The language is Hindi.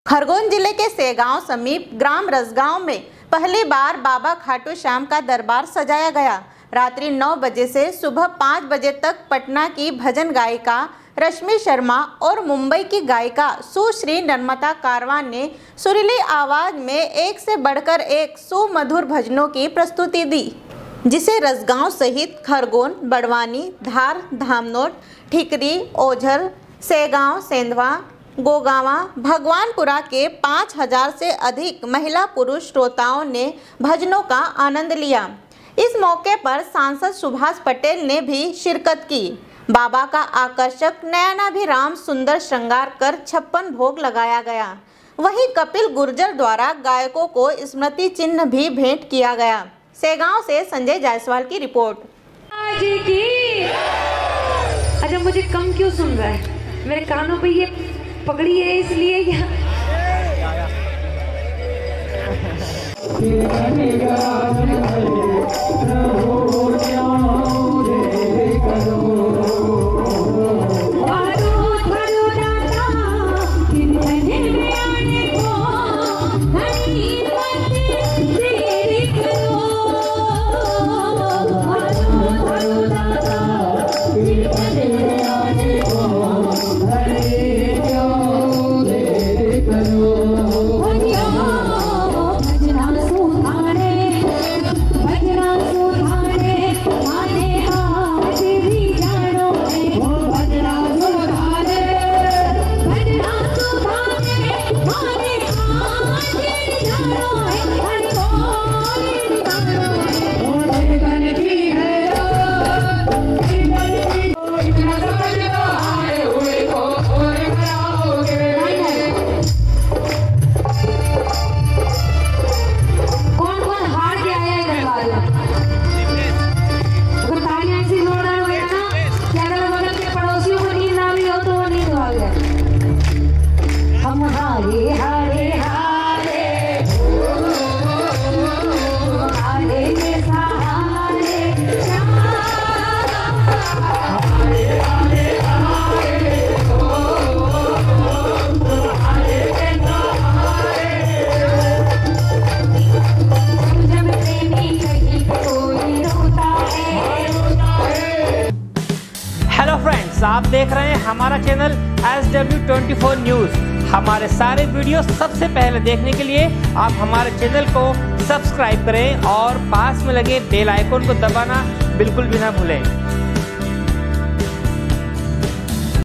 खरगोन जिले के सेगांव समीप ग्राम रसगांव में पहली बार बाबा खाटू श्याम का दरबार सजाया गया। रात्रि 9 बजे से सुबह 5 बजे तक पटना की भजन गायिका रश्मि शर्मा और मुंबई की गायिका सुश्री नर्मदा कारवान ने सुरीली आवाज में एक से बढ़कर एक सुमधुर भजनों की प्रस्तुति दी, जिसे रसगांव सहित खरगोन, बड़वानी, धार, धामनोट, ठिकरी, ओझर, सेगांव, सेंधवा, गोगावा, भगवानपुरा के 5000 से अधिक महिला पुरुष श्रोताओं ने भजनों का आनंद लिया। इस मौके पर सांसद सुभाष पटेल ने भी शिरकत की। बाबा का आकर्षक नयनाभिराम सुंदर श्रृंगार कर 56 भोग लगाया गया। वहीं कपिल गुर्जर द्वारा गायकों को स्मृति चिन्ह भी भेंट किया गया। सेगांव से संजय जायसवाल की रिपोर्ट। अच्छा, मुझे कम क्यों सुन रहा है? मेरे कानों पे ये पगड़ी है इसलिए या आप देख रहे हैं हमारा चैनल SW24 न्यूज़। हमारे सारे वीडियो सबसे पहले देखने के लिए आप हमारे चैनल को सब्सक्राइब करें और पास में लगे बेल आइकन को दबाना बिल्कुल भी ना भूलें।